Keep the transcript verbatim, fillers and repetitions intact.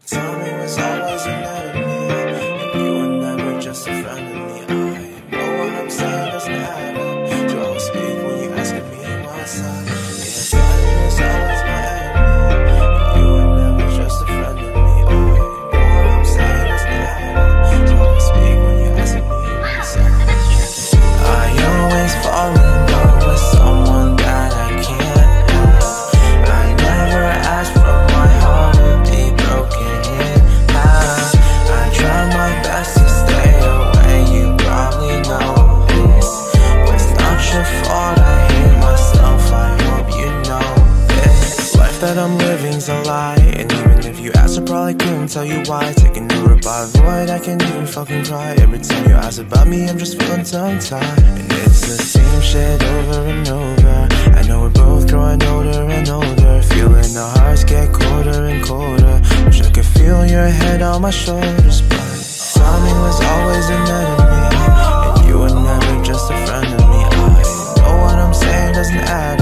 Timing was always an enemy, and you were never just a friend of me. I know what I'm saying doesn't add up. Do I always speak when you asking me my side? Yeah, timing was always my enemy, and you were never just a friend of me. I know what I'm saying doesn't add up. Do I always speak when you asking me my side? I always fall in love with someone that I can't have. I never asked for my heart to be broken in half. I try my best to stay away, you probably know this, but it's not your fault, I hate myself, I hope you know this. Life that I'm living's a lie, and even if you asked I probably couldn't tell you why. Taking over by void, I can't even fucking cry. Every time you ask about me, I'm just feeling tongue-tied, and it's the same shit over and over. I know we're both growing older and older, feeling the hearts get colder and colder. Wish I could feel your head on my shoulders, but timing was always an enemy, and you were never just a friend of me. I know what I'm saying doesn't add